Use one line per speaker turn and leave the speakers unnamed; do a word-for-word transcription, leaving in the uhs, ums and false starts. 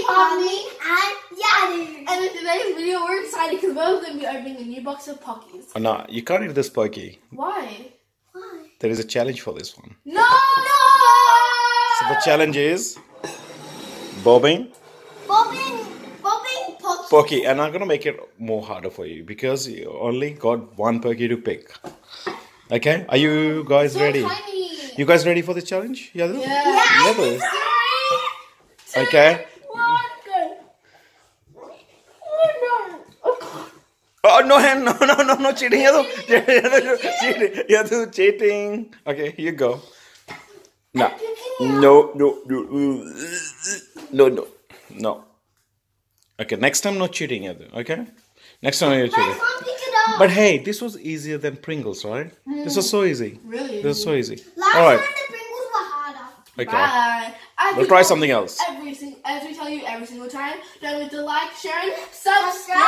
Pomni, and Yadu.
And in today's video, we're excited because we're going to be opening a new box of Pokys.
Oh, no, you can't eat this Poky.
Why?
Why?
There is a challenge for this one.
No! No!
So the challenge is bobbing
Bobbing, bobbing Poky.
Poky, and I'm gonna make it more harder for you because you only got one Poky to pick. Okay, are you guys
So
ready?
tiny.
You guys ready for the challenge? Yeah.
Yeah.
Yeah.
Level. Okay.
One, go. Oh, no.
Oh no, no, no, no, no cheating. Yadu, cheating. Yadu, cheating. Okay, here you go. No, no, no, no, no, no, no. Okay, next time not cheating, Yadu. Okay, next time you're cheating. But hey, this was easier than Pringles, right? Mm. This was so easy.
Really?
This was so easy.
Last
All right.
time the Pringles were harder.
Okay.
Bye. As
We'll
we
try
tell
something
you
else.
Every sing- as we tell you every single time, don't forget to like, share, and subscribe.